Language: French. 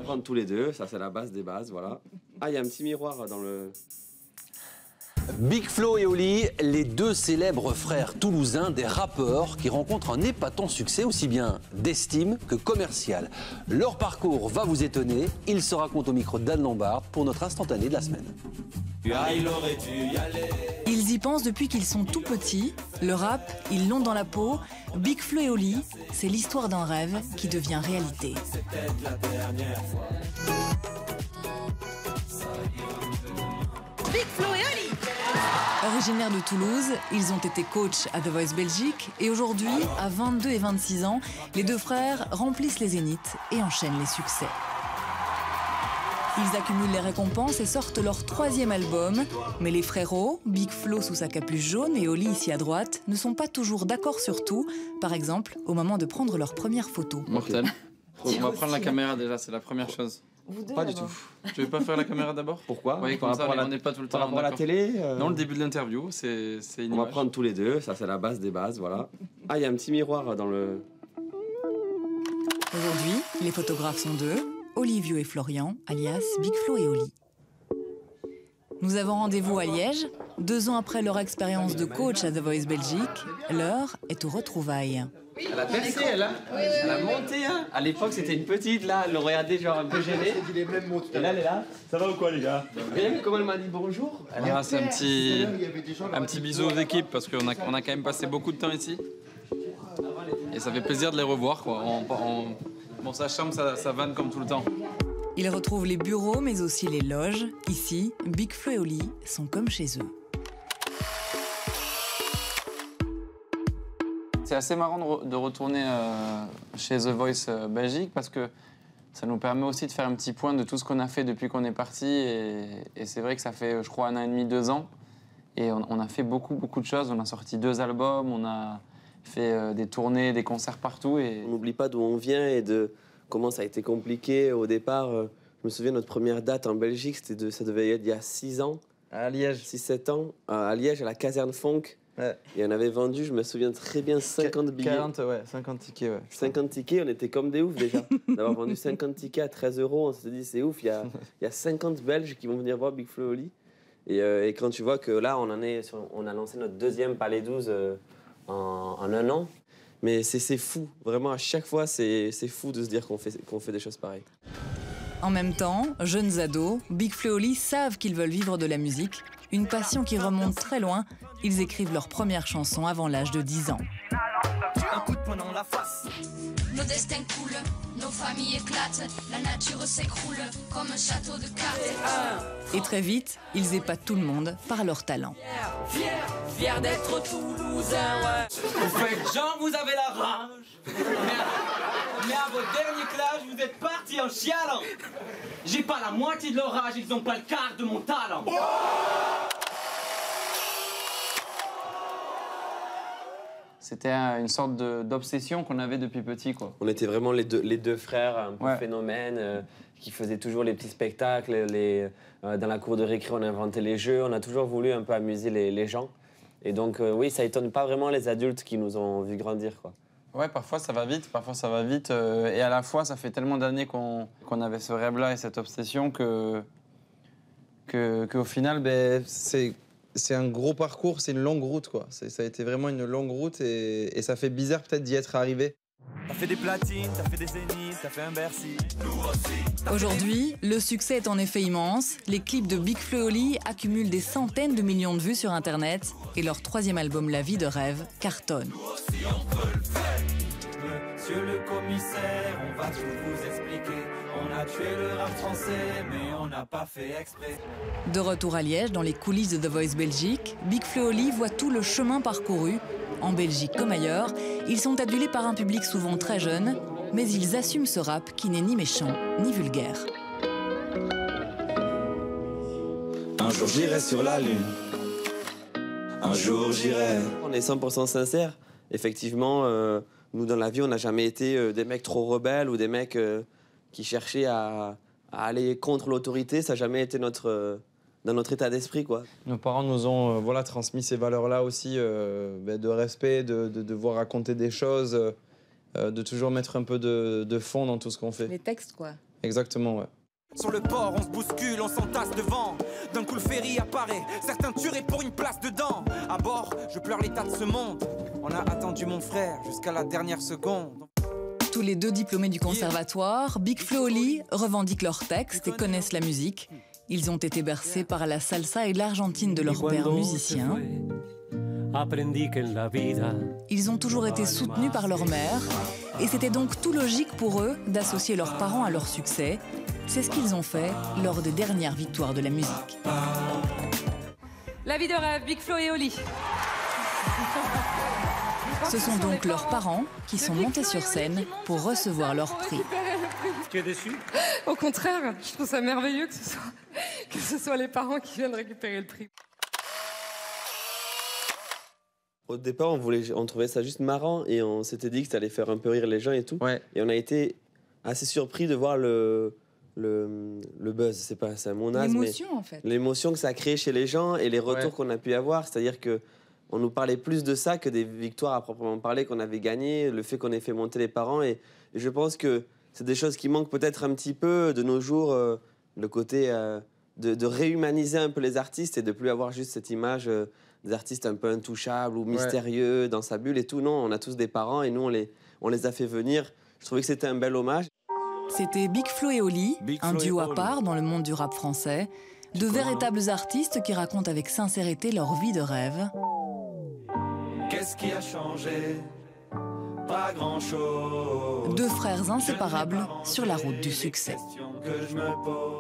prendre tous les deux, ça c'est la base des bases, voilà. Ah, il y a un petit miroir dans le... Big Flo et Oli, les deux célèbres frères toulousains des rappeurs qui rencontrent un épatant succès aussi bien d'estime que commercial. Leur parcours va vous étonner, ils se racontent au micro d'Anne Lombard pour notre instantané de la semaine. Ils y pensent depuis qu'ils sont tout petits. Le rap, ils l'ont dans la peau. Big Flo et Oli, c'est l'histoire d'un rêve qui devient réalité. Big Flo et Oli. Originaires de Toulouse, ils ont été coachs à The Voice Belgique et aujourd'hui, à 22 et 26 ans, les deux frères remplissent les zéniths et enchaînent les succès. Ils accumulent les récompenses et sortent leur 3e album. Mais les frérots, Big Flo sous sa capuche jaune et Oli ici à droite, ne sont pas toujours d'accord sur tout. Par exemple, au moment de prendre leur première photo. Mortel. On va prendre la caméra déjà, c'est la première chose. Pas du tout. Tu veux pas faire la caméra d'abord? Pourquoi? Oui, comme ça, on n'est pas tout le temps. Par rapport à la télé Non, le début de l'interview, c'est une On va image. prendre tous les deux, ça c'est la base des bases, voilà. Ah, il y a un petit miroir dans le... Aujourd'hui, les photographes sont deux, Olivio et Florian, alias Big Flo et Oli. Nous avons rendez-vous à Liège. 2 ans après leur expérience de coach à The Voice Belgique, l'heure est aux retrouvailles. Elle a percé, elle, hein. Elle a monté, hein. À l'époque, c'était une petite, là, elle le regardait genre un peu gênée. Et là, elle est là. Ça va ou quoi, les gars? Vous avez vu comment elle m'a dit bonjour? Ah, c'est un petit bisou aux équipes parce qu'on a quand même passé beaucoup de temps ici. Et ça fait plaisir de les revoir, quoi. Bon, sa chambre, ça vanne comme tout le temps. Ils retrouvent les bureaux, mais aussi les loges. Ici, Big Flo et Oli sont comme chez eux. C'est assez marrant de retourner chez The Voice Belgique parce que ça nous permet aussi de faire un petit point de tout ce qu'on a fait depuis qu'on est parti. Et c'est vrai que ça fait, je crois, 1 an et demi, 2 ans. Et on a fait beaucoup de choses. On a sorti 2 albums, on a fait des tournées, des concerts partout. Et... On n'oublie pas d'où on vient et de comment ça a été compliqué au départ. Je me souviens, notre première date en Belgique, ça devait être il y a 6 ans. À Liège. 6-7 ans, à Liège, à la caserne Funk. Ouais. Et on avait vendu, je me souviens très bien, 50 billets. 50 tickets, ouais. 50 tickets, on était comme des oufs déjà. D'avoir vendu 50 tickets à 13 €, on s'est dit c'est ouf, il y a 50 Belges qui vont venir voir Big Flo et Oli. Et quand tu vois que là, on a lancé notre 2e Palais 12 en 1 an. Mais c'est fou, vraiment à chaque fois, c'est fou de se dire qu'on fait des choses pareilles. En même temps, jeunes ados, Big Flo et Oli savent qu'ils veulent vivre de la musique. Une passion qui remonte très loin. Ils écrivent leur première chanson avant l'âge de 10 ans. Un coup de poing dans la face. Nos destins coulent, nos familles éclatent, la nature s'écroule comme un château de cartes. Et très vite, ils épatent tout le monde par leur talent. Fier d'être toulousain, ouais. Vous faites genre, vous avez la rage. Mais à votre dernier clash, vous êtes partis en chialant. J'ai pas la moitié de leur âge, ils ont pas le quart de mon talent. C'était une sorte d'obsession qu'on avait depuis petit, quoi. On était vraiment les deux frères, un peu phénomènes, qui faisaient toujours les petits spectacles. Dans la cour de récré, on inventait les jeux. On a toujours voulu un peu amuser les gens. Et donc, oui, ça étonne pas vraiment les adultes qui nous ont vu grandir, quoi. Ouais, parfois ça va vite, et à la fois, ça fait tellement d'années qu'on avait ce rêve-là et cette obsession qu'au final, ben, C'est un gros parcours, c'est une longue route, quoi. Ça a été vraiment une longue route et ça fait bizarre peut-être d'y être arrivé. T'as fait des platines, t'as fait des zéniths, t'as fait un Bercy. Aujourd'hui, le succès est en effet immense. Les clips de Big Flo et Oli accumulent des centaines de millions de vues sur Internet et leur 3e album La vie de rêve cartonne. Monsieur le commissaire, on va tout vous expliquer. On a tué le rap français, mais on n'a pas fait exprès. De retour à Liège, dans les coulisses de The Voice Belgique, Big Flo et Oli voient tout le chemin parcouru. En Belgique comme ailleurs, ils sont adulés par un public souvent très jeune, mais ils assument ce rap qui n'est ni méchant ni vulgaire. Un jour j'irai sur la lune. Un jour j'irai. On est 100% sincères. Effectivement, nous dans la vie, on n'a jamais été des mecs trop rebelles ou des mecs qui cherchaient à aller contre l'autorité. Ça n'a jamais été dans notre état d'esprit, quoi. Nos parents nous ont transmis ces valeurs-là aussi, de respect, de devoir raconter des choses, de toujours mettre un peu de fond dans tout ce qu'on fait. Les textes, quoi. Exactement, ouais. Sur le port, on se bouscule, on s'entasse devant. D'un coup, le ferry apparaît, certains tueraient pour une place dedans. À bord, je pleure l'état de ce monde. On a attendu mon frère jusqu'à la dernière seconde. Tous les deux diplômés du conservatoire, Big Flo et Oli revendiquent leurs textes et connaissent la musique. Ils ont été bercés par la salsa et l'Argentine de leur père musicien. Ils ont toujours été soutenus par leur mère. Et c'était donc tout logique pour eux d'associer leurs parents à leur succès. C'est ce qu'ils ont fait lors des dernières victoires de la musique. La vie de rêve, Big Flo et Oli. Ce sont donc leurs parents qui sont montés sur scène pour recevoir leur prix. Tu es déçu? Au contraire, je trouve ça merveilleux que ce soit les parents qui viennent récupérer le prix. Au départ, on trouvait ça juste marrant et on s'était dit que ça allait faire un peu rire les gens et tout. Ouais. Et on a été assez surpris de voir le buzz, c'est un mon âge, mais L'émotion, en fait. l'émotion que ça a créé chez les gens et les retours qu'on a pu avoir. C'est-à-dire que on nous parlait plus de ça que des victoires à proprement parler qu'on avait gagnées, le fait qu'on ait fait monter les parents. Et je pense que c'est des choses qui manquent peut-être un petit peu de nos jours, le côté de réhumaniser un peu les artistes et de plus avoir juste cette image des artistes un peu intouchables ou mystérieux dans sa bulle et tout. Non, on a tous des parents et nous, on les a fait venir. Je trouvais que c'était un bel hommage. C'était Big Flo et Oli, un duo à part dans le monde du rap français. De véritables artistes qui racontent avec sincérité leur vie de rêve. Qu'est-ce qui a changé? Pas grand-chose. Deux frères inséparables sur la route du succès. Que je me pose.